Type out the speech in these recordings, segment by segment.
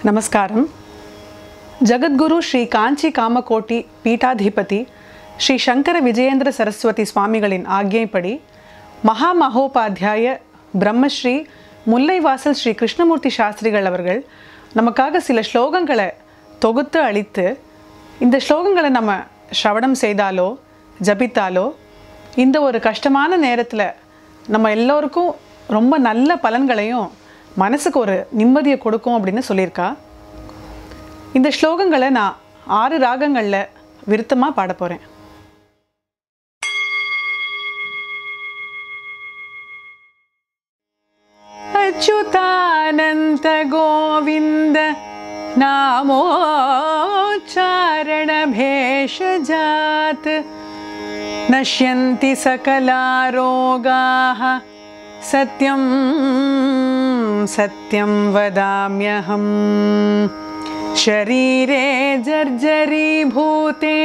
Namaskaram. Jagadguru Sri Kāñcī-Kāmakoṭi-Pīṭhādhipati Sri Śaṅkara Vijayendra Saraswatī Swāmigalin ஆக்ஞைப்படி மகா மகோபாத்தியாய பிரம்மஸ்ரீ முல்லைவாசல் ஸ்ரீ கிருஷ்ணமூர்த்தி சாஸ்திரிகள் அவர்கள் நமக்காக சில ஸ்லோகங்களை தொகுத்து அளித்து இந்த ஸ்லோகங்களை நம்ம ஸ்ரவணம் செய்தாலோ ஜபித்தாலோ இந்த ஒரு கஷ்டமான நேரத்தில் நம்ம எல்லோருக்கும் ரொம்ப நல்ல பலன்களையும் மனசுக்கு ஒரு நிம்மதியை கொடுக்கும் அப்படின்னு சொல்லியிருக்கா. இந்த ஸ்லோகங்களை நான் 6 ராகங்களில் விருத்தமாக பாட போகிறேன். अच्युतानन्त गोविन्द नामोच्चारण भेषजात् नश्यन्ति सकला रोगाः सत्यं सत्यं वदाम्यहम् शरीरे जर्जरीभूते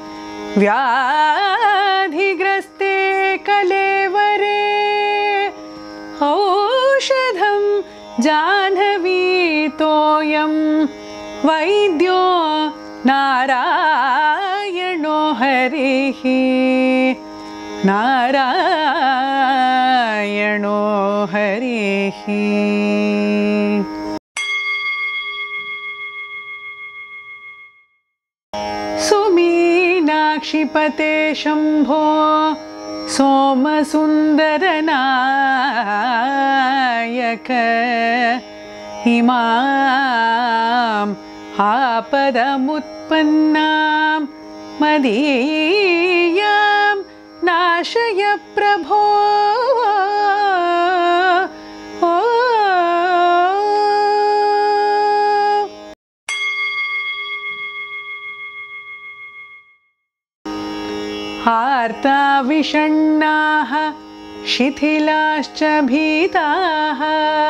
व्याधिग्रस्ते कलेवरे औषधं जाह्नवीतोऽयं वैद्यो नारायणो हरिः नारायणो हरिः. सुमीनाक्षिपते शम्भो सोमसुन्दरनायक इमाम् आपदमुत्पन्नां मदीयां नाशय प्रभो. आर्ता विषण्णाः शिथिलाश्च भीताः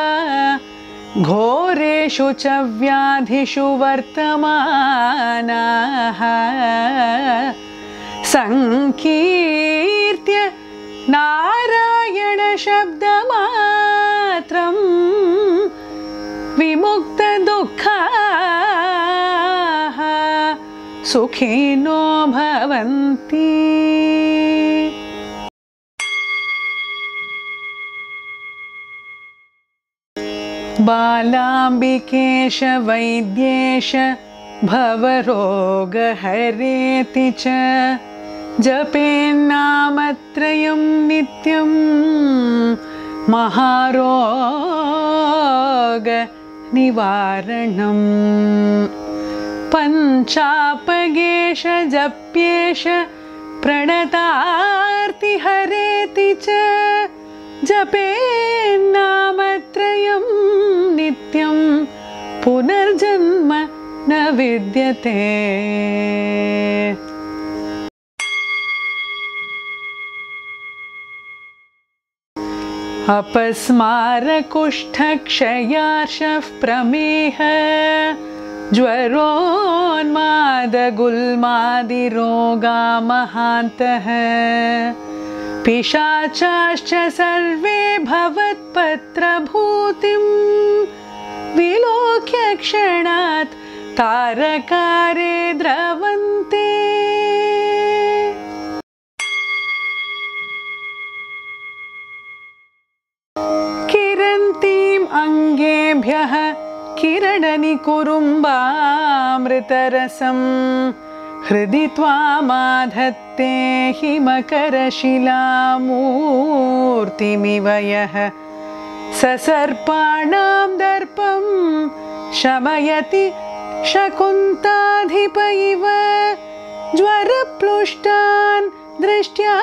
घोरेषु च व्याधिषु वर्तमानाः संकीर्त्य नारायण शब्दमात्रं विमुक्तदुःखाः सुखिनो भवन्ति. बालाम्बिकेश वैद्येश भवरोगहरेति च जपेन्नामत्रयं नित्यं महारोग निवारणम्. पञ्चापगेश जप्येश प्रणतार्तिहरेति च जपेन्नामत्रयं नित्यं पुनर्जन्म न विद्यते. अपस्मारकुष्ठक्षयार्षः प्रमेह ज्वरोन्मादगुल्मादिरोगा महान्तः पिशाचाश्च सर्वे भवत्पत्रभूतिं विलोक्य क्षणात् तारकारे द्रवन्ते. किरन्तीम् अङ्गेभ्यः किरणनिकुरुम्बामृतरसं हृदि त्वामाधत्ते हिमकरशिलामूर्तिमिव यः ससर्पाणां दर्पं शमयति शकुन्ताधिप इव ज्वरप्लुष्टान् दृष्ट्या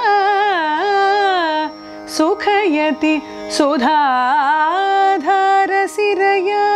सुखयति सुधाधारसिरया.